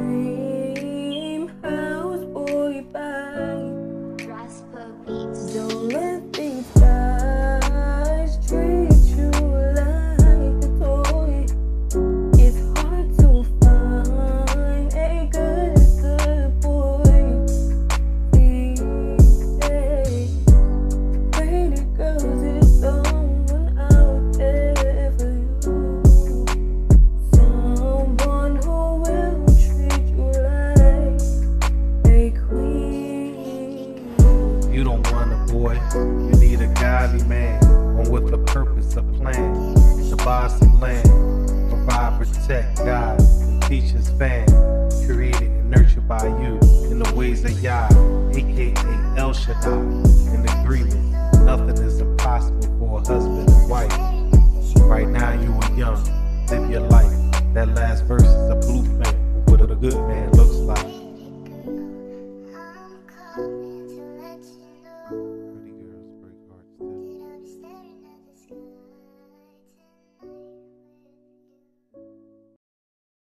dream house boy bye. Don't let these guys treat you like a toy. It's hard to find a good boy these days. Pretty girls, it's someone out there for you. Someone who will treat you like a queen. You don't want a boy, you need a godly man, one with a purpose, a plan, to buy some land, provide, protect, guide, and teach his fan, created and nurtured by you in the ways of Yah, aka El Shaddai.